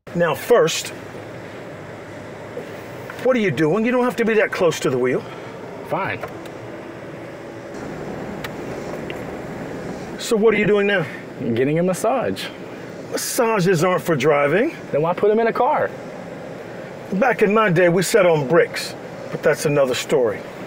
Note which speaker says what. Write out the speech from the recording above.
Speaker 1: Now first, what are you doing? You don't have to be that close to the wheel.
Speaker 2: Fine.
Speaker 1: So what are you doing now?
Speaker 2: Getting a massage.
Speaker 1: Massages aren't for driving.
Speaker 2: Then why put him in a car?
Speaker 1: Back in my day, we sat on bricks, but that's another story.